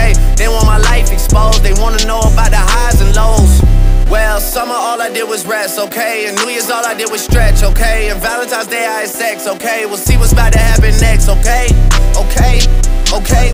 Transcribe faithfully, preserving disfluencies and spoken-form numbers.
okay? They want my life exposed, they wanna know about the highs and lows. Well, summer all I did was rest, okay? And New Year's all I did was stretch, okay? And Valentine's Day I had sex, okay? We'll see what's about to happen next, okay? Okay, okay.